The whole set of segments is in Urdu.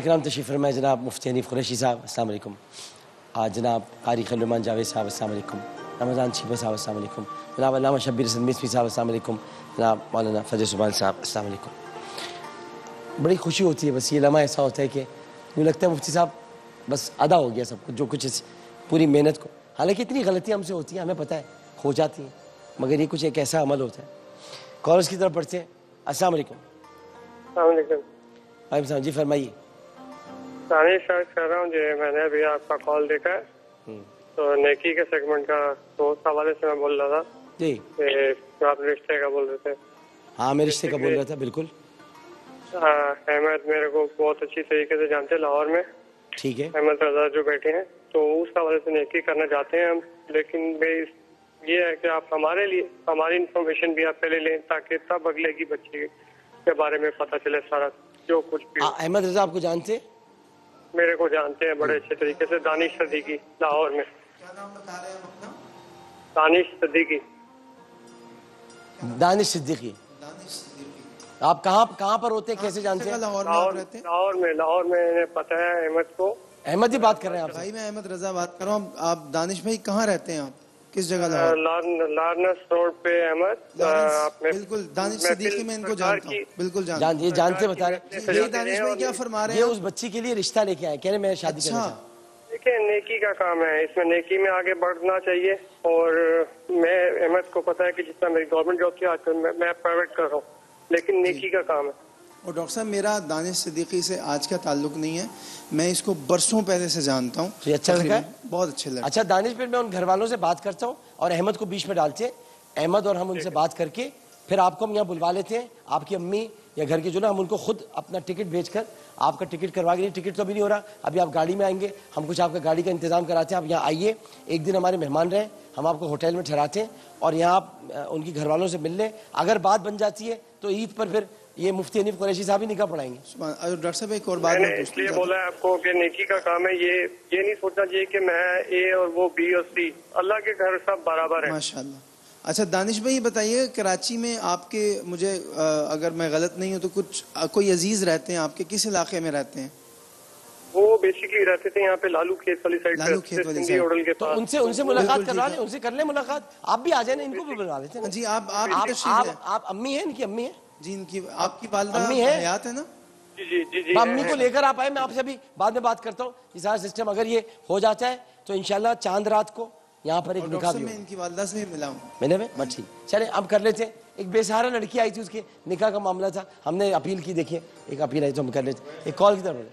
اکرام تشریف فرمائے جناب مفتی حنیف قریشی صاحب السلام علیکم، جناب قاری خلیل الرحمان جاوید صاحب السلام علیکم، رمضان شیبہ صاحب السلام علیکم، جناب علامہ شبیر حسن میسوی صاحب السلام علیکم، جناب مولانا فضل سبحان صاحب السلام علیکم۔ بڑی خوشی ہوتی ہے، بس یہ لمحہ ایسا ہوتا ہے کہ یوں لگتا ہے مفتی صاحب بس ادا ہو گیا سب کچھ، جو کچھ اس پوری محنت کو، حالانکہ اتنی غلطیاں ہم سے ہوتی ہیں، ہمیں پتہ ہے ہو جاتی ہیں، مگر یہ کچھ ایک ایسا عمل ہوتا ہے۔ کالرز کی طرف پڑھتے ہیں۔ السلام علیکم۔ السلام علیکم۔ وعلیکم السلام، جی فرمائیے۔ دانش کر رہا ہوں جی، میں نے ابھی آپ کا کال دیکھا ہے تو نیکی کے سیگمنٹ کا، تو اس حوالے سے میں بول رہا تھا جی کہ آپ رشتے کا بول رہے تھے۔ ہاں میں رشتے کا بول رہا تھا، بالکل احمد میرے کو بہت اچھی طریقے سے جانتے ہیں لاہور میں، ٹھیک ہے۔ احمد رضا جو بیٹھے ہیں، تو اس حوالے سے نیکی کرنا چاہتے ہیں ہم، لیکن یہ ہے کہ آپ ہمارے لیے ہماری انفارمیشن بھی آپ پہلے لیں تاکہ تب اگلے کی بچی کے بارے میں پتہ چلے سارا جو کچھ بھی۔ احمد رضا آپ کو جانتے؟ میرے کو جانتے ہیں بڑے اچھے طریقے سے، دانش صدیقی لاہور میں۔ کیا نام بتا رہے ہیں اپنا؟ دانش صدیقی۔ دانش صدیقی۔ دانش صدیقی۔ آپ کہاں پر ہوتے ہیں، کیسے جانتے ہیں؟ لاہور میں آپ رہتے ہیں؟ لاہور میں انہیں پتہ ہے احمد کو۔ احمد ہی بات کر رہے ہیں آپ سے؟ بھائی میں احمد رضا بات کر رہا ہوں۔ آپ دانش بھائی کہاں رہتے ہیں؟ آپ کس جگہ؟ لاہور لارنس روڈ پہ احمد۔ بالکل دانش صدیقی میں ان کو جانتا ہوں، بالکل جانتا ہوں۔ یہ جانتے بتا رہے ہیں؟ یہ دانش بھائی کیا فرما رہے ہیں؟ یہ اس بچی کے لیے رشتہ لے کے آئے، کہہ رہے میں شادی کرنا چاہتا ہوں۔ دیکھیں نیکی کا کام ہے، اس میں نیکی میں آگے بڑھنا چاہیے، اور میں احمد کو پتا ہے کہ جس طرح میری گورنمنٹ جاب تھی، آج کل میں پرائیویٹ کر رہا ہوں، لیکن نیکی کا کام ہے۔ اور ڈاکٹر صاحب میرا دانش صدیقی سے آج کا تعلق نہیں ہے، میں اس کو برسوں پہلے سے جانتا ہوں۔ یہ اچھا لگا ہے، بہت اچھے لگا۔ اچھا دانش، پھر میں ان گھر والوں سے بات کرتا ہوں اور احمد کو بیچ میں ڈالتے ہیں، احمد اور ہم ان سے بات کر کے پھر آپ کو ہم یہاں بلوا لیتے ہیں، آپ کی امی یا گھر کے جو نا، ہم ان کو خود اپنا ٹکٹ بھیج کر آپ کا ٹکٹ کروا کے، ٹکٹ تو ابھی نہیں ہو رہا، ابھی آپ گاڑی میں آئیں گے، ہم کچھ آپ کا گاڑی کا انتظام کراتے ہیں، آپ یہاں آئیے، ایک دن ہمارے مہمان رہیں، ہم آپ کو ہوٹل میں ٹھہراتے ہیں اور یہاں آپ ان کی گھر والوں سے مل لیں، اگر بات بن جاتی ہے تو عید پر پھر یہ مفتی حنیف قریشی صاحب ہی نکاح پڑھائیں گے۔ ڈاکٹر صاحب ایک اور بات میں نے اس لیے بولا ہے آپ کو کہ نیکی کا کام ہے، یہ نہیں سوچنا چاہیے کہ میں اے اور وہ بی اور سی، اللہ کے گھر سب برابر ہیں۔ ماشاءاللہ۔ اچھا دانش بھائی یہ بتائیے، کراچی میں آپ کے، مجھے اگر میں غلط نہیں ہوں تو کچھ کوئی عزیز رہتے ہیں آپ کے، کس علاقے میں رہتے ہیں؟ وہ بیسیکلی رہتے تھے یہاں پہ لالو کھیت والی سائڈ لالو کھیت والی سائڈ۔ ہوٹل کے پاس۔ ان سے ملاقات کروا لیں، ان سے کر لیں ملاقات، آپ بھی آ جائیں، ان کو بھی بلوا لیتے ہیں۔ جی آپ تشریف لیں۔ آپ امی ہیں، ان کی امی ہیں؟ جی ان کی، آپ کی والدہ امی ہے، حیات ہے نا؟ جی امی کو لے کر آپ آئے، میں آپ سے بھی بعد میں بات کرتا ہوں، یہ سارا سسٹم اگر یہ ہو جاتا ہے تو انشاءاللہ چاند رات کو یہاں پر ایک نکاح بھی میں ان کی والدہ سے بھی ملا ہوں۔ میں نے بس ٹھیک، چلیں اب کر لیتے ہیں۔ ایک بے سہارا لڑکی آئی تھی، اس کے نکاح کا معاملہ تھا، ہم نے اپیل کی، دیکھیے ایک اپیل آئی تو ہم کر لیتے ہیں۔ ایک کال کی طرف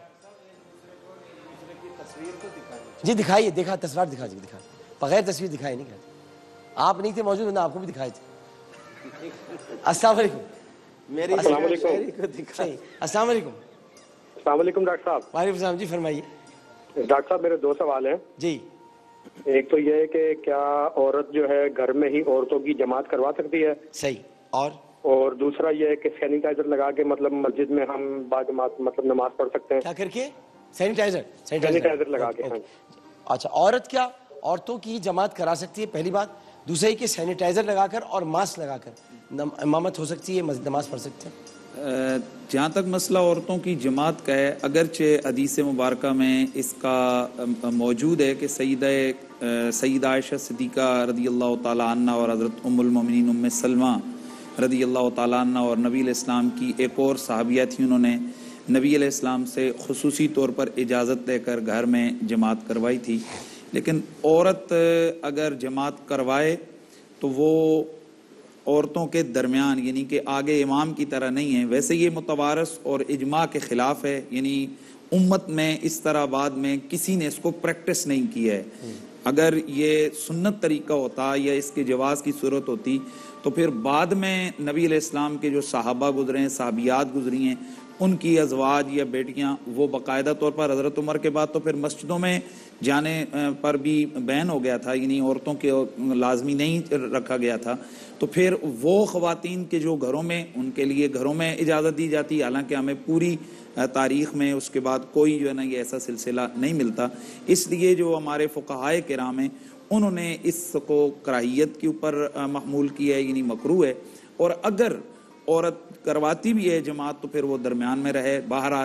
جی دکھائیے، دیکھا تصویر دکھا دیجیے، دکھا بغیر تصویر دکھائے نہیں کرتے، آپ نہیں تھے موجود، آپ کو بھی دکھائے تھے۔ السلام علیکم۔ السلام علیکم۔ السلام علیکم۔ السلام علیکم ڈاکٹر صاحب۔ وعلیکم السلام، جی فرمائیے۔ ڈاکٹر صاحب میرے دو سوال ہیں۔ جی ایک تو یہ ہے کہ کیا عورت جو ہے گھر میں ہی عورتوں کی جماعت کروا سکتی ہے؟ صحیح، اور دوسرا یہ ہے کہ سینیٹائزر لگا کے مطلب مسجد میں ہم با جماعت مطلب نماز پڑھ سکتے ہیں؟ کیا کر کے؟ سینیٹائزر لگا کے۔ اچھا، عورت کیا عورتوں کی جماعت کرا سکتی ہے، پہلی بات۔ دوسرا یہ کہ سینیٹائزر لگا کر اور ماسک لگا کر امامت ہو سکتی ہے، نماز پڑھ سکتے ہیں؟ جہاں تک مسئلہ عورتوں کی جماعت کا ہے، اگرچہ حدیث مبارکہ میں اس کا موجود ہے کہ سیدہ عائشہ صدیقہ رضی اللہ تعالیٰ عنہ اور حضرت ام المومنین ام سلمہ رضی اللہ تعالیٰ عنہ اور نبی علیہ السلام کی ایک اور صحابیہ تھی، انہوں نے نبی علیہ السلام سے خصوصی طور پر اجازت لے کر گھر میں جماعت کروائی تھی۔ لیکن عورت اگر جماعت کروائے تو وہ عورتوں کے درمیان، یعنی کہ آگے امام کی طرح نہیں ہے۔ ویسے یہ متوارث اور اجماع کے خلاف ہے، یعنی امت میں اس طرح بعد میں کسی نے اس کو پریکٹس نہیں کیا ہے۔ اگر یہ سنت طریقہ ہوتا یا اس کے جواز کی صورت ہوتی تو پھر بعد میں نبی علیہ السلام کے جو صحابہ گزرے ہیں، صحابیات گزری ہیں، ان کی ازواج یا بیٹیاں وہ باقاعدہ طور پر حضرت عمر کے بعد تو پھر مسجدوں میں جانے پر بھی بین ہو گیا تھا، یعنی عورتوں کے لازمی نہیں رکھا گیا تھا، تو پھر وہ خواتین کے جو گھروں میں، ان کے لیے گھروں میں اجازت دی جاتی، حالانکہ ہمیں پوری تاریخ میں اس کے بعد کوئی جو ہے نا یہ ایسا سلسلہ نہیں ملتا۔ اس لیے جو ہمارے فقہائے کرام ہیں انہوں نے اس کو کراہیت کے اوپر محمول کیا ہے، یعنی مکروہ ہے، اور اگر عورت کرواتی بھی ہے جماعت تو پھر وہ درمیان میں رہے۔ بہرحال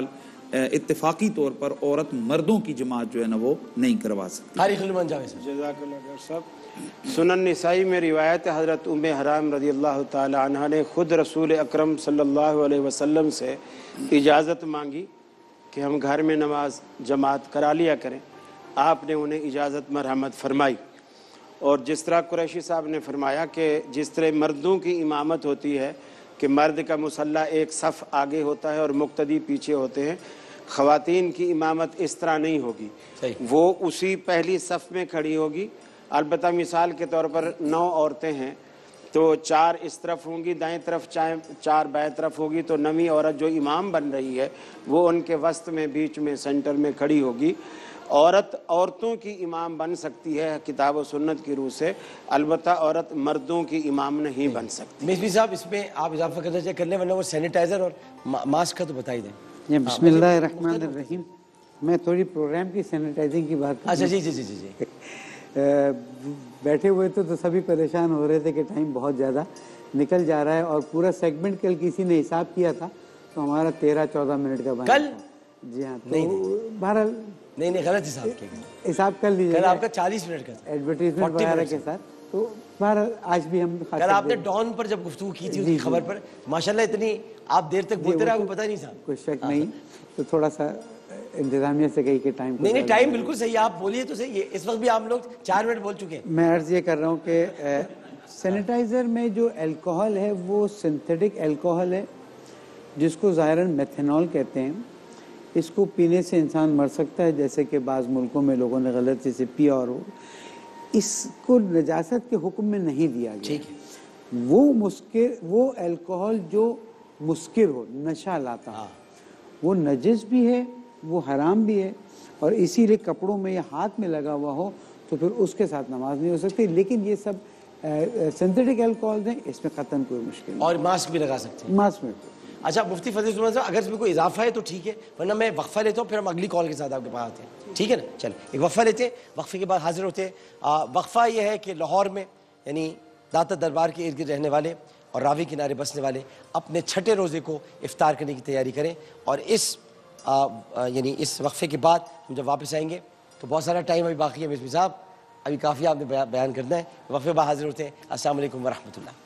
اتفاقی طور پر عورت مردوں کی جماعت جو ہے نا وہ نہیں کروا سکتی. قاری خلیلمان جاوید صاحب. جزاک اللہ خیر صاحب. سنن نسائی میں روایت حضرت ام حرام رضی اللہ تعالی عنہ نے خود رسول اکرم صلی اللہ علیہ وسلم سے اجازت مانگی کہ ہم گھر میں نماز جماعت کرا لیا کریں. آپ نے انہیں اجازت مرحمت فرمائی. اور جس طرح قریشی صاحب نے فرمایا کہ جس طرح مردوں کی امامت ہوتی ہے کہ مرد کا مصلی ایک صف آگے ہوتا ہے اور مقتدی پیچھے ہوتے ہیں، خواتین کی امامت اس طرح نہیں ہوگی. وہ اسی پہلی صف میں کھڑی ہوگی. البتہ مثال کے طور پر 9 عورتیں ہیں تو 4 اس طرف ہوں گی دائیں طرف، 4 بائیں طرف ہوگی، تو 9ویں عورت جو امام بن رہی ہے وہ ان کے وسط میں، بیچ میں، سینٹر میں کھڑی ہوگی. عورتوں کی امام بن سکتی ہے کتاب و سنت کی روح سے، البتہ عورت مردوں کی امام نہیں بن سکتی. مصباح صاحب اس میں آپ اضافہ کرنا چاہیے کر لیں، ورنہ وہ سینیٹائزر اور ماسک کا تو بتا ہی دیں. بسم اللہ الرحمن الرحیم. میں تھوڑی پروگرام کی سینیٹائزنگ کی بات اچھا جی. بیٹھے ہوئے تو سبھی پریشان ہو رہے تھے کہ ٹائم بہت زیادہ نکل جا رہا ہے، اور پورا سیگمنٹ کل کسی نے حساب کیا تھا تو ہمارا 13-14 منٹ کا بنا کل. جی ہاں، تو بہرحال نہیں غلط حساب کیا گیا. حساب کر لیجیے. کل آپ کا 40 منٹ کا تھا ایڈورٹیزمنٹ وغیرہ کے ساتھ. تو بہرحال آج بھی ہم کل آپ نے ڈان پر جب گفتگو کی تھی اس کی خبر پر ماشاءاللہ اتنی آپ دیر تک بولتے رہے، آپ کو پتہ نہیں تھا. کوئی شک نہیں. تو تھوڑا سا انتظامیہ سے کہی کہ ٹائم نہیں ٹائم بالکل صحیح، آپ بولیے تو صحیح. اس وقت بھی آپ لوگ 4 منٹ بول چکے ہیں. میں عرض یہ کر رہا ہوں کہ سینیٹائزر میں جو الکوہل ہے وہ سنتھیٹک الکوہل ہے جس کو ظاہراً میتھینول کہتے ہیں. اس کو پینے سے انسان مر سکتا ہے، جیسے کہ بعض ملکوں میں لوگوں نے غلطی سے پیا، اور اس کو نجاست کے حکم میں نہیں دیا گیا. وہ الکوہل جو مسکر ہو، نشہ لاتا ہو، وہ نجس بھی ہے، وہ حرام بھی ہے، اور اسی لیے کپڑوں میں یا ہاتھ میں لگا ہوا ہو تو پھر اس کے ساتھ نماز نہیں ہو سکتی. لیکن یہ سب سنتھیٹک الکوہل ہیں، اس میں قطعاً کوئی مشکل نہیں. اور ماسک بھی لگا سکتے ہیں. ماسک میں اچھا مفتی فضل الرحمان صاحب، اگر اس میں کوئی اضافہ ہے تو ٹھیک ہے، ورنہ میں وقفہ لیتا ہوں، پھر ہم اگلی کال کے ساتھ آپ کے پاس آتے ہیں. ٹھیک ہے نا؟ چلیں ایک وقفہ لیتے ہیں، وقفے کے بعد حاضر ہوتے ہیں. وقفہ یہ ہے کہ لاہور میں یعنی داتا دربار کے ارد گرد رہنے والے اور راوی کنارے بسنے والے اپنے چھٹے روزے کو افطار کرنے کی تیاری کریں. اور یعنی اس وقفے کے بعد ہم جب واپس آئیں گے تو بہت سارا ٹائم ابھی باقی ہے. مصباح صاحب ابھی کافی آپ نے بیان کرنا ہے. وقفے بعد حاضر ہوتے ہیں. السلام علیکم ورحمۃ اللہ.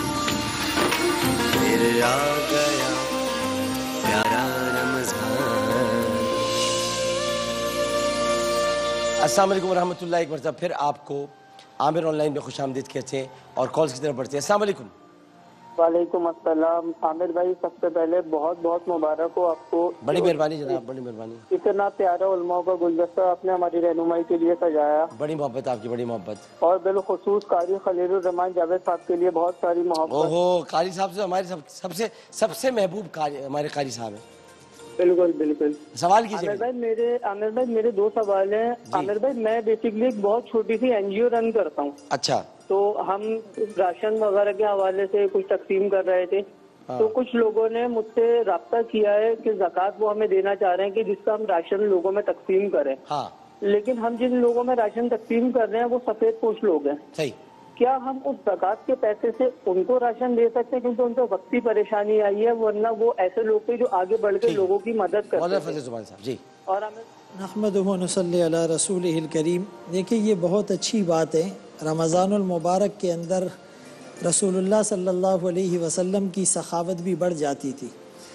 السلام علیکم ورحمۃ اللہ. ایک مرتبہ پھر آپ کو عامر آن لائن میں خوش آمدید کہتے ہیں اور کالز کی طرف بڑھتے ہیں. السلام علیکم. وعلیکم السلام. عامر بھائی سب سے پہلے بہت بہت مبارک ہو آپ کو. بڑی مہربانی جناب، بڑی مہربانی. اتنا پیارا علماء کا گلدستہ آپ نے ہماری رہنمائی کے لیے سجایا. بڑی محبت آپ کی، بڑی محبت. اور بالخصوص قاری خلیل الرحمان جاوید صاحب کے لیے بہت ساری محبت. قاری صاحب سے ہمارے سب سے محبوب ہمارے قاری صاحب ہیں. بالکل. سوال کیجیے. عامر بھائی میرے 2 سوال ہیں. عامر بھائی میں بیسکلی ایک بہت چھوٹی سی NGO رن کرتا ہوں. اچھا. تو ہم راشن وغیرہ کے حوالے سے کچھ تقسیم کر رہے تھے. تو کچھ لوگوں نے مجھ سے رابطہ کیا ہے کہ زکوٰۃ وہ ہمیں دینا چاہ رہے ہیں کہ جس کا ہم راشن لوگوں میں تقسیم کریں. لیکن ہم جن لوگوں میں راشن تقسیم کر رہے ہیں وہ سفید پوش لوگ ہیں. صحیح. کیا ہم اس زکوٰۃ کے پیسے سے ان کو راشن دے سکتے ہیں کیونکہ ان کو وقتی پریشانی آئی ہے، ورنہ وہ ایسے لوگ تھے جو آگے بڑھ کے لوگوں کی مدد کرتے ہیں. جی. اور نحمدہ و نصلی علی رسولہ الکریم. دیکھیں یہ بہت اچھی بات ہے. رمضان المبارک کے اندر رسول اللہ صلی اللہ علیہ وسلم کی سخاوت بھی بڑھ جاتی تھی.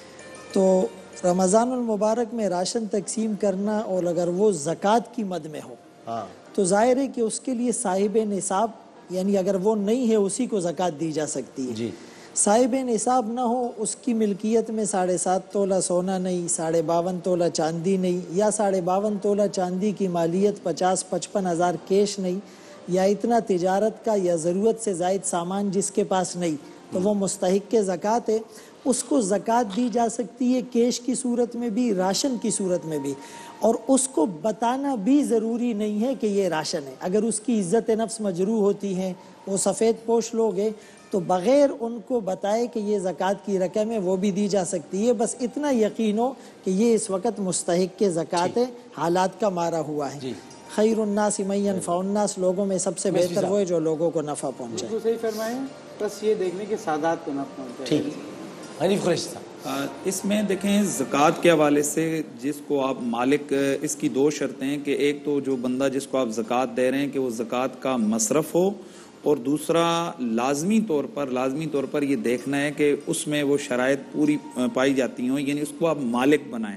تو رمضان المبارک میں راشن تقسیم کرنا اور اگر وہ زکوٰۃ کی مد میں ہو تو ظاہر ہے کہ اس کے لیے صاحب نصاب، یعنی اگر وہ نہیں ہے اسی کو زکوٰۃ دی جا سکتی ہے. جی. صاحب نصاب نہ ہو، اس کی ملکیت میں 7.5 تولہ سونا نہیں، 52.5 تولہ چاندی نہیں، یا 52.5 تولہ چاندی کی مالیت 50-55 ہزار کیش نہیں، یا اتنا تجارت کا یا ضرورت سے زائد سامان جس کے پاس نہیں، تو وہ مستحق کے زکوٰۃ ہے. اس کو زکوٰۃ دی جا سکتی ہے کیش کی صورت میں بھی، راشن کی صورت میں بھی. اور اس کو بتانا بھی ضروری نہیں ہے کہ یہ راشن ہے. اگر اس کی عزت نفس مجروح ہوتی ہے، وہ سفید پوش لوگ ہیں، تو بغیر ان کو بتائے کہ یہ زکوٰۃ کی رقم ہے وہ بھی دی جا سکتی ہے. بس اتنا یقین ہو کہ یہ اس وقت مستحق کے زکوٰۃ ہے، حالات کا مارا ہوا ہے. خیر الناس من ینفع الناس، لوگوں میں سب سے بہتر وہ ہے جو لوگوں کو نفع پہنچائے. صحیح فرمائیں. بس یہ دیکھنے کے سادات کو نہ پہنچائے. ٹھیک. حنیف قریشی صاحب. اس میں دیکھیں زکوٰۃ کے حوالے سے جس کو آپ مالک، اس کی دو شرطیں ہیں کہ ایک تو جو بندہ جس کو آپ زکوٰۃ دے رہے ہیں کہ وہ زکوٰۃ کا مصرف ہو، اور دوسرا لازمی طور پر یہ دیکھنا ہے کہ اس میں وہ شرائط پوری پائی جاتی ہوں، یعنی اس کو آپ مالک بنائیں۔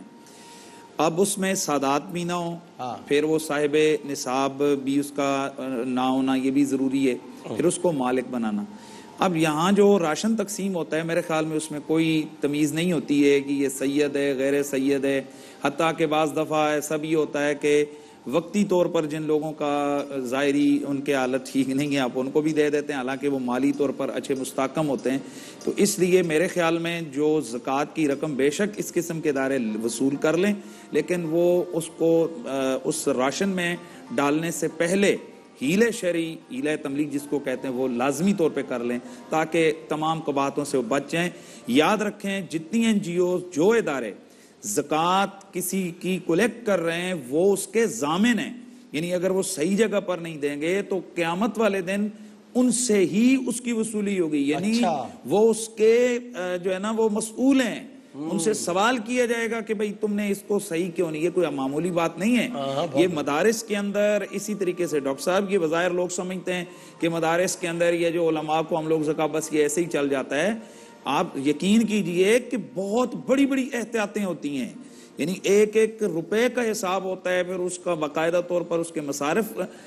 اب اس میں سادات بھی نہ ہو، پھر وہ صاحب نصاب بھی اس کا نہ ہونا یہ بھی ضروری ہے، پھر اس کو مالک بنانا۔ اب یہاں جو راشن تقسیم ہوتا ہے میرے خیال میں اس میں کوئی تمیز نہیں ہوتی ہے کہ یہ سید ہے غیر سید ہے، حتیٰ کہ بعض دفعہ ایسا بھی ہوتا ہے کہ وقتی طور پر جن لوگوں کا ظاہری ان کے حالت ٹھیک نہیں ہے آپ ان کو بھی دے دیتے ہیں، حالانکہ وہ مالی طور پر اچھے مستحکم ہوتے ہیں۔ تو اس لیے میرے خیال میں جو زکوٰۃ کی رقم بے شک اس قسم کے ادارے وصول کر لیں، لیکن وہ اس کو اس راشن میں ڈالنے سے پہلے ہیلے شرعی، ہیلہ تملیغ جس کو کہتے ہیں، وہ لازمی طور پہ کر لیں تاکہ تمام قباحتوں سے وہ بچ جائیں۔ یاد رکھیں جتنی NGOs جو ادارے زکوٰۃ کسی کی کلیکٹ کر رہے ہیں وہ اس کے ضامن ہیں، یعنی اگر وہ صحیح جگہ پر نہیں دیں گے تو قیامت والے دن ان سے ہی اس کی وصولی ہوگی، یعنی وہ اس کے جو ہے نا وہ مسئول ہیں، ان سے سوال کیا جائے گا کہ بھئی تم نے اس کو صحیح کیوں نہیں۔ یہ کوئی معمولی بات نہیں ہے، یہ مدارس کے اندر اسی طریقے سے ڈاکٹر صاحب یہ بظاہر لوگ سمجھتے ہیں کہ مدارس کے اندر یہ جو علماء کو ہم لوگ زکوٰۃ بس یہ ایسے ہی چل جاتا ہے۔ آپ یقین کیجئے کہ بہت بڑی بڑی احتیاطیں ہوتی ہیں، یعنی ایک ایک روپے کا حساب ہوتا ہے، پھر اس کا باقاعدہ طور پر اس کے مصارف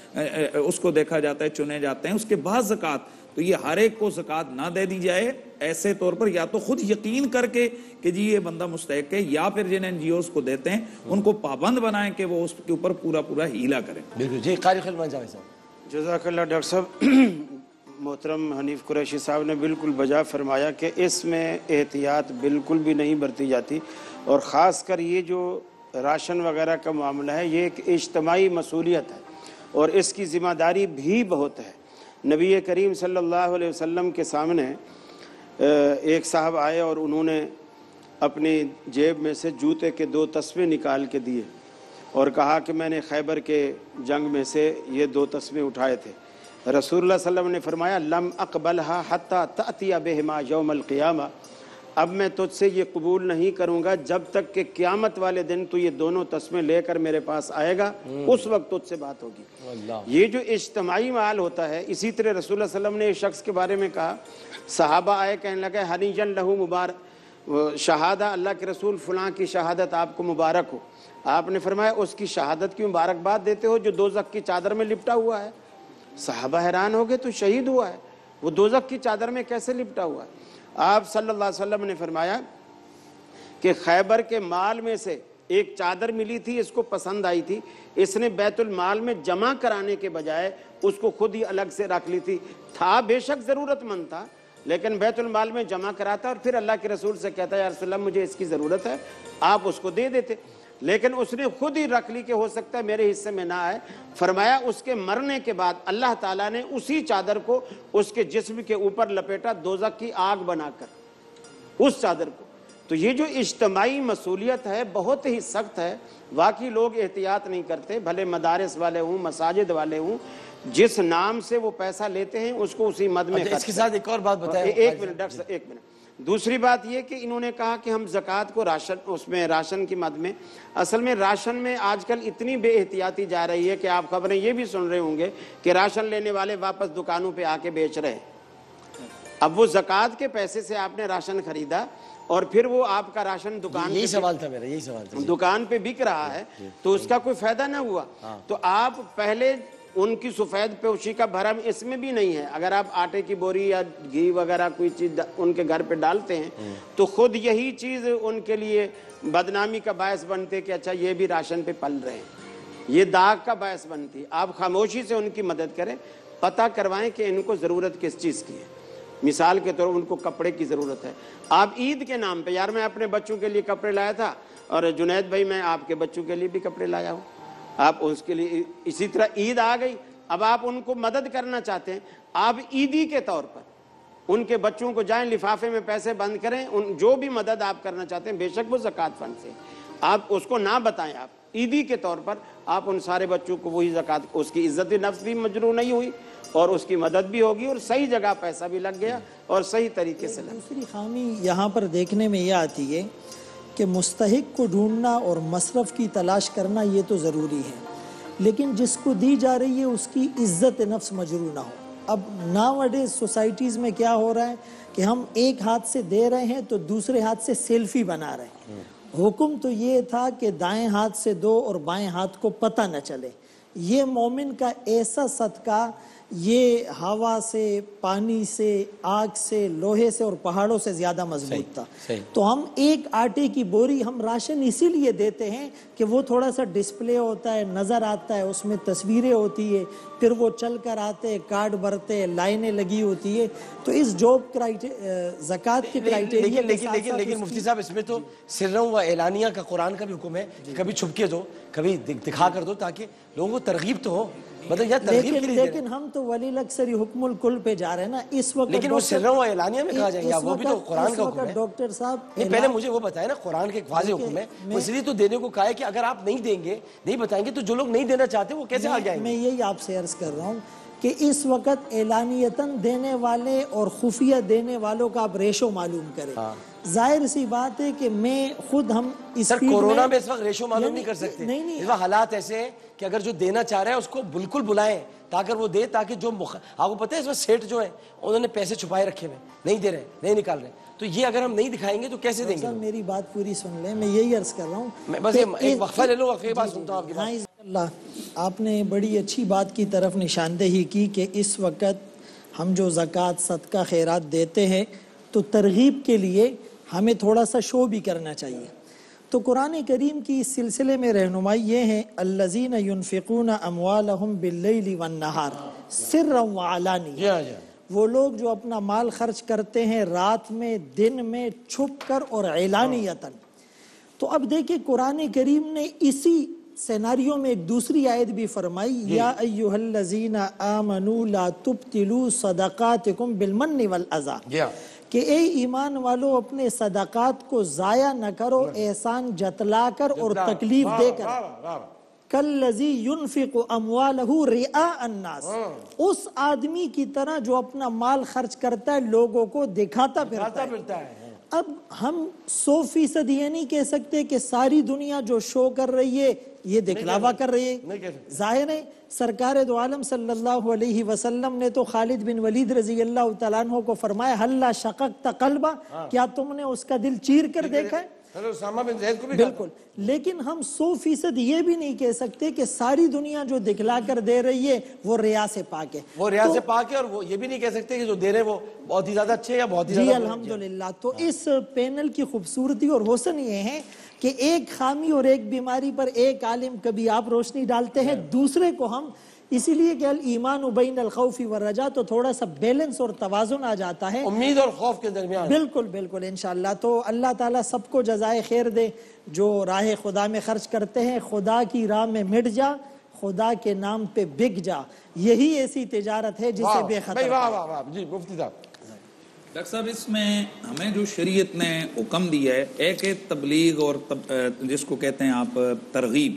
اس کو دیکھا جاتا ہے، چنے جاتے ہیں، اس کے بعد زکوٰۃ۔ تو یہ ہر ایک کو زکوٰۃ نہ دے دی جائے، ایسے طور پر یا تو خود یقین کر کے کہ جی یہ بندہ مستحق ہے، یا پھر جن NGOs کو دیتے ہیں ان کو پابند بنائیں کہ وہ اس کے اوپر پورا ہیلا کریں۔ بالکل جی، قاری خلمان جاوید صاحب۔ جزاک اللہ ڈاکٹر صاحب۔ محترم حنیف قریشی صاحب نے بالکل بجا فرمایا کہ اس میں احتیاط بالکل بھی نہیں برتی جاتی، اور خاص کر یہ جو راشن وغیرہ کا معاملہ ہے یہ ایک اجتماعی مسئولیت ہے اور اس کی ذمہ داری بھی بہت ہے۔ نبی کریم صلی اللہ علیہ وسلم کے سامنے ایک صاحب آئے اور انہوں نے اپنی جیب میں سے جوتے کے 2 تسمے نکال کے دیے اور کہا کہ میں نے خیبر کے جنگ میں سے یہ 2 تسمے اٹھائے تھے۔ رسول اللہ صلی اللہ علیہ وسلم نے فرمایا لم اقبلها حتی تأتی بہما یوم القیامہ، اب میں تجھ سے یہ قبول نہیں کروں گا جب تک کہ قیامت والے دن تو یہ دونوں تسمے لے کر میرے پاس آئے گا، اس وقت تجھ سے بات ہوگی۔ یہ جو اجتماعی مال ہوتا ہے، اسی طرح رسول اللہ صلی اللہ علیہ وسلم نے ایک شخص کے بارے میں کہا، صحابہ آئے کہنے لگے ہنیجن لہو مبارک شہادہ، اللہ کے رسول فلاں کی شہادت آپ کو مبارک ہو۔ آپ نے فرمایا اس کی شہادت کی مبارکباد دیتے ہو جو دوزخ کی چادر میں لپٹا ہوا ہے؟ صحابہ حیران ہو گئے، تو شہید ہوا ہے، وہ دوزخ کی چادر میں کیسے لپٹا ہوا ہے؟ آپ صلی اللہ علیہ وسلم نے فرمایا کہ خیبر کے مال میں سے ایک چادر ملی تھی، اس کو پسند آئی تھی، اس نے بیت المال میں جمع کرانے کے بجائے اس کو خود ہی الگ سے رکھ لی تھی۔ تھا بے شک ضرورت مند تھا، لیکن بیت المال میں جمع کراتا اور پھر اللہ کے رسول سے کہتا ہے یا رسول اللہ مجھے اس کی ضرورت ہے، آپ اس کو دے دیتے، لیکن اس نے خود ہی رکھ لی کہ ہو سکتا ہے میرے حصے میں نہ آئے۔ فرمایا اس کے مرنے کے بعد اللہ تعالیٰ نے اسی چادر کو اس کے جسم کے اوپر لپیٹا دوزخ کی آگ بنا کر، اس چادر کو۔ تو یہ جو اجتماعی مسئولیت ہے بہت ہی سخت ہے، واقعی لوگ احتیاط نہیں کرتے، بھلے مدارس والے ہوں، مساجد والے ہوں، جس نام سے وہ پیسہ لیتے ہیں اس کو اسی مد میں اس کے ساتھ ایک اور بات بتائیں۔ ایک منٹ ڈاکٹر صاحب، ایک منٹ۔ دوسری بات یہ کہ انہوں نے کہا کہ ہم زکوٰۃ کو راشن کی مد میں، اصل میں راشن میں آج کل اتنی بے احتیاطی جا رہی ہے کہ آپ خبریں یہ بھی سن رہے ہوں گے کہ راشن لینے والے واپس دکانوں پہ آ کے بیچ رہے ہیں۔ اب وہ زکوٰۃ کے پیسے سے آپ نے راشن خریدا اور پھر وہ آپ کا راشن دکان یہی سوال تھا میرا، یہی سوال تھا، دکان پہ بک رہا ہے تو اس کا کوئی فائدہ نہ ہوا۔ تو آپ پہلے ان کی سفید پوشی کا بھرم اس میں بھی نہیں ہے، اگر آپ آٹے کی بوری یا گھی وغیرہ کوئی چیز ان کے گھر پہ ڈالتے ہیں تو خود یہی چیز ان کے لیے بدنامی کا باعث بنتے کہ اچھا یہ بھی راشن پہ پل رہے ہیں، یہ داغ کا باعث بنتی۔ آپ خاموشی سے ان کی مدد کریں، پتہ کروائیں کہ ان کو ضرورت کس چیز کی ہے۔ مثال کے طور ان کو کپڑے کی ضرورت ہے، آپ عید کے نام پہ، یار میں اپنے بچوں کے لیے کپڑے لایا تھا اور جنید بھائی میں آپ کے بچوں کے لیے بھی کپڑے لایا ہوں، آپ اس کے لیے، اسی طرح عید آ گئی، اب آپ ان کو مدد کرنا چاہتے ہیں، آپ عیدی کے طور پر ان کے بچوں کو جائیں لفافے میں پیسے بند کریں، جو بھی مدد آپ کرنا چاہتے ہیں، بے شک وہ زکوٰۃ فنڈ سے، آپ اس کو نہ بتائیں، آپ عیدی کے طور پر آپ ان سارے بچوں کو وہی زکوٰۃ، اس کی عزت نفس بھی مجروح نہیں ہوئی اور اس کی مدد بھی ہوگی اور صحیح جگہ پیسہ بھی لگ گیا اور صحیح طریقے سے لگ گیا. دوسری خامی یہاں پر دیکھنے میں یہ آتی ہے کہ مستحق کو ڈھونڈنا اور مصرف کی تلاش کرنا یہ تو ضروری ہے، لیکن جس کو دی جا رہی ہے اس کی عزت نفس مجروح نہ ہو. اب ناؤ اڈیز سوسائٹیز میں کیا ہو رہا ہے کہ ہم ایک ہاتھ سے دے رہے ہیں تو دوسرے ہاتھ سے سیلفی بنا رہے ہیں. حکم تو یہ تھا کہ دائیں ہاتھ سے دو اور بائیں ہاتھ کو پتہ نہ چلے. یہ مومن کا ایسا صدقہ یہ ہوا سے، پانی سے، آگ سے، لوہے سے اور پہاڑوں سے زیادہ مضبوط تھا. تو ہم ایک آٹے کی بوری ہم راشن اسی لیے دیتے ہیں کہ وہ تھوڑا سا ڈسپلے ہوتا ہے، نظر آتا ہے، اس میں تصویریں ہوتی ہے، پھر وہ چل کر آتے، کارڈ بھرتے، لائنیں لگی ہوتی ہے. تو اس جاب زکوٰۃ کے کرائٹیریا لیکن مفتی صاحب اس میں تو سروں و اعلانیہ کا قرآن کا بھی حکم ہے کہ کبھی چھپ کے دو، کبھی دکھا کر دو، تاکہ لوگوں کو ترغیب تو ہو. لیکن ہم تو ولی الاکثر حکم الکل پہ جا رہے ہیں نا اس وقت. لیکن وہ سروں و اعلانیہ میں کہا جائے گا، وہ بھی تو قرآن کا حکم ہے. ڈاکٹر صاحب نہیں، پہلے مجھے وہ بتائیں نا، قرآن کے ایک واضح حکم ہے، اس لیے تو دینے کو کہا ہے کہ اگر آپ نہیں دیں گے، نہیں بتائیں گے، تو جو لوگ نہیں دینا چاہتے وہ کیسے آ جائیں گے؟ میں یہی آپ سے عرض کر رہا ہوں کہ اس وقت اعلانیتاً دینے والے اور خفیہ دینے والوں کا آپ ریشو معلوم کریں. ظاہر سی بات ہے کہ میں خود ہم اس کورونا میں اس وقت ریشو معلوم نہیں کر سکتے. اس وقت حالات ایسے ہیں کہ اگر جو دینا چاہ رہا ہے اس کو بالکل بلائیں تاکہ وہ دے، تاکہ جو آپ کو پتہ ہے اس وقت سیٹ جو ہیں انہوں نے پیسے چھپائے رکھے ہوئے، نہیں دے رہے، نہیں نکال رہے. تو یہ اگر ہم نہیں دکھائیں گے تو کیسے دیں گے؟ میری بات پوری سن لیں، میں یہی عرض کر رہا ہوں. میں بس ایک وقفہ لے لوں، وقفے کے بعد سنتا ہوں آپ کی بات. اللہ، آپ نے بڑی اچھی بات کی طرف نشاندہی کی کہ اس وقت ہم جو زکوٰۃ، صدقہ، خیرات دیتے ہیں تو ترغیب کے لیے ہمیں تھوڑا سا شو بھی کرنا چاہیے. تو قرآن کریم کی اس سلسلے میں رہنمائی یہ ہے، الذین ینفقون اموالہم باللیل والنہار سرا وعلانیہ. وہ لوگ جو اپنا مال خرچ کرتے ہیں رات میں، دن میں، چھپ کر اور اعلانیتاً. تو اب دیکھیں قرآن کریم نے اسی سیناریو میں ایک دوسری آیت بھی فرمائی، یا ایہا الذین آمنوا لا تبطلوا صدقاتکم بالمن والاذی، کہ اے ایمان والو اپنے صدقات کو ضائع نہ کرو احسان جتلا کر اور تکلیف دے کر. کالذی ینفق اموالہ رئاء الناس، اس آدمی کی طرح جو اپنا مال خرچ کرتا ہے لوگوں کو دکھاتا پھرتا ہے. اب ہم 100% یہ نہیں کہہ سکتے کہ ساری دنیا جو شو کر رہی ہے یہ دکھلاوا کر رہی ہے. ظاہر ہے سرکار دو عالم صلی اللہ علیہ وسلم نے تو خالد بن ولید رضی اللہ تعالیٰ عنہ کو فرمایا، ہلا شققت قلبہ، کیا تم نے اس کا دل چیر کر دیکھا ہے؟ بالکل. لیکن ہم 100% یہ بھی نہیں کہہ سکتے کہ ساری دنیا جو دکھلا کر دے رہی ہے وہ ریا سے پاک ہے. وہ ریا سے پاک ہے، اور وہ یہ بھی نہیں کہہ سکتے کہ جو دے رہے وہ بہت ہی زیادہ اچھے یا بہت ہی زیادہ. جی الحمدللہ. تو اس پینل کی خوبصورتی اور حسن یہ ہے کہ ایک خامی اور ایک بیماری پر ایک عالم کبھی آپ روشنی ڈالتے ہیں، دوسرے کو ہم، اسی لیے کہ الایمان بین الخوف والرجاء، تو تھوڑا سا بیلنس اور توازن آ جاتا ہے امید اور خوف کے درمیان. بالکل بالکل انشاءاللہ. تو اللہ تعالیٰ سب کو جزائے خیر دے. جو راہ خدا میں خرچ کرتے ہیں، خدا کی راہ میں مٹ جا، خدا کے نام پہ بک جا، یہی ایسی تجارت ہے جسے بے خطر. جی مفتی صاحب. ڈاکٹر صاحب اس میں ہمیں جو شریعت نے حکم دیا ہے، ایک تبلیغ اور جس کو کہتے ہیں آپ ترغیب.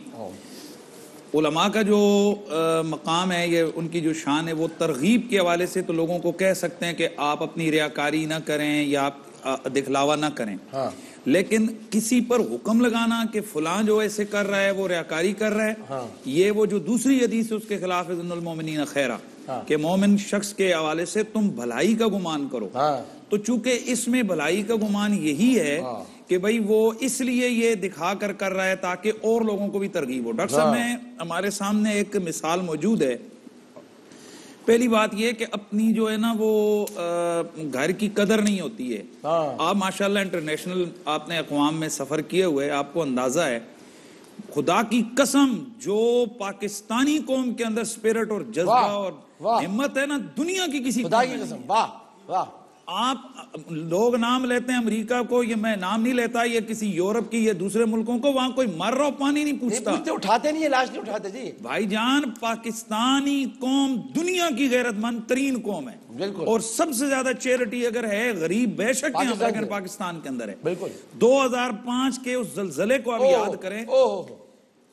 علماء کا جو مقام ہے، یہ ان کی جو شان ہے، وہ ترغیب کے حوالے سے تو لوگوں کو کہہ سکتے ہیں کہ آپ اپنی ریاکاری نہ کریں یا آپ دکھلاوا نہ کریں. لیکن کسی پر حکم لگانا کہ فلاں جو ایسے کر رہا ہے وہ ریاکاری کر رہا ہے، یہ وہ جو دوسری حدیث ہے اس کے خلاف ہے، ظن المومنین خیرہ، کہ مومن شخص کے حوالے سے تم بھلائی کا گمان کرو. تو چونکہ اس میں بھلائی کا گمان یہی ہے کہ بھئی وہ اس لیے یہ دکھا کر رہا ہے تاکہ اور لوگوں کو بھی ترغیب ہو. ڈاکٹر صاحب میں ہمارے سامنے ایک مثال موجود ہے. پہلی بات یہ کہ اپنی جو ہے نا وہ گھر کی قدر نہیں ہوتی ہے. آپ ماشاءاللہ انٹرنیشنل آپ نے اقوام میں سفر کیے ہوئے، آپ کو اندازہ ہے. خدا کی قسم جو پاکستانی قوم کے اندر اسپرٹ اور جذبہ اور ہمت ہے نا، دنیا کی کسی خدا کی قسم. واہ واہ. آپ لوگ نام لیتے ہیں امریکہ کو، یہ میں نام نہیں لیتا، یہ کسی یورپ کی یا دوسرے ملکوں کو، وہاں کوئی مر رہا پانی نہیں پوچھتا، اٹھاتے نہیں، لاش نہیں اٹھاتے. جی بھائی جان، پاکستانی قوم دنیا کی غیرت مند ترین قوم ہے. بالکل. اور سب سے زیادہ چیریٹی اگر ہے، غریب بے شک ہے لیکن پاکستان کے اندر ہے. بالکل. 2005 کے اس زلزلے کو آپ یاد کریں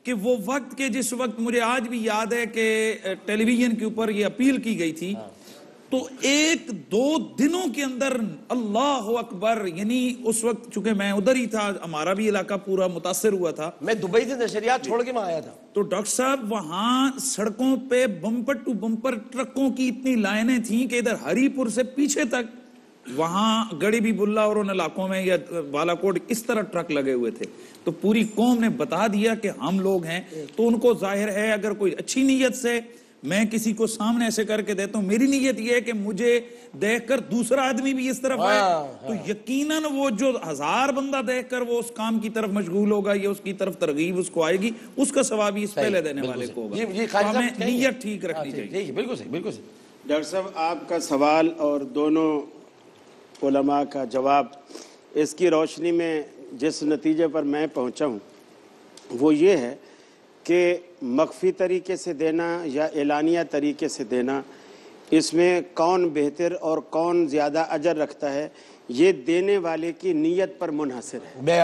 کہ وہ وقت کے جس وقت مجھے آج بھی یاد ہے کہ ٹیلی ویژن کے اوپر یہ اپیل کی گئی تھی تو 1-2 دنوں کے اندر اللہ اکبر، یعنی اس وقت چونکہ میں ادھر ہی تھا، ہمارا بھی علاقہ پورا متاثر ہوا تھا، میں دبئی سے نشریات چھوڑ کے وہاں آیا تھا، تو ڈاکٹر صاحب وہاں سڑکوں پہ بمپر ٹو بمپر ٹرکوں کی اتنی لائنیں تھیں کہ ادھر ہری پور سے پیچھے تک وہاں گڑی بھی بلا اور ان علاقوں میں یا بالا کوٹ اس طرح ٹرک لگے ہوئے تھے. تو پوری قوم نے بتا دیا کہ ہم لوگ ہیں. تو ان کو ظاہر ہے اگر کوئی اچھی نیت سے میں کسی کو سامنے ایسے کر کے دیتا ہوں، میری نیت یہ ہے کہ مجھے دیکھ کر دوسرا آدمی بھی اس طرف آئے، تو یقیناً وہ جو 1000 بندہ دیکھ کر وہ اس کام کی طرف مشغول ہوگا یا اس کی طرف ترغیب اس کو آئے گی، اس کا ثواب اس پہلے دینے والے کو ہوگا. ہمیں نیت ٹھیک رکھنی چاہیے. بالکل صحیح، بالکل صحیح. ڈاکٹر صاحب آپ کا سوال اور دونوں علماء کا جواب، اس کی روشنی میں جس نتیجے پر میں پہنچا ہوں وہ یہ ہے کہ مخفی طریقے سے دینا یا اعلانیہ طریقے سے دینا، اس میں کون بہتر اور کون زیادہ اجر رکھتا ہے یہ دینے والے کی نیت پر منحصر ہے.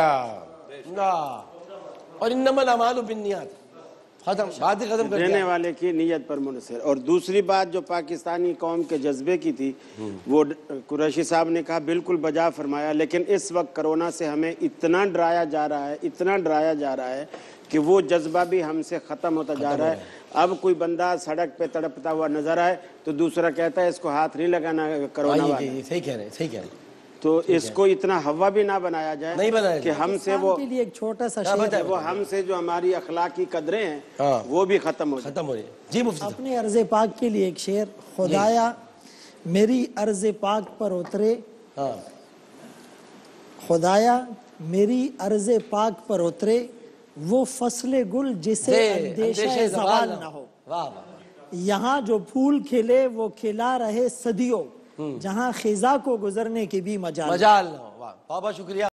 اور انما الاعمال بالنیات، ختم، بات ہی ختم کر دیا. دینے والے کی نیت پر منحصر. اور دوسری بات جو پاکستانی قوم کے جذبے کی تھی وہ قریشی صاحب نے کہا بالکل بجا فرمایا، لیکن اس وقت کرونا سے ہمیں اتنا ڈرایا جا رہا ہے کہ وہ جذبہ بھی ہم سے ختم ہوتا جا رہا ہے. اب کوئی بندہ سڑک پہ تڑپتا ہوا نظر آئے تو دوسرا کہتا ہے اس کو ہاتھ نہیں لگانا کرونا والا. صحیح کہہ رہے ہیں، صحیح کہہ رہے ہیں. تو اس کو اتنا ہوا بھی نہ بنایا جائے کہ ہم سے وہ ایک چھوٹا سا شعر، وہ ہم سے جو ہماری اخلاقی قدریں ہیں وہ بھی ختم ہو جائے. جی مفتی صاحب. اپنے عرض پاک کے لیے ایک شعر. خدایا میری عرض پاک پر اترے، خدایا میری عرض پاک پر اترے، وہ فصل گل جسے اندیشہ زوال نہ ہو. یہاں جو پھول کھلے وہ کھلا رہے صدیوں، جہاں خزاں کو گزرنے کی بھی مجال نہ ہو. بابا شکریہ.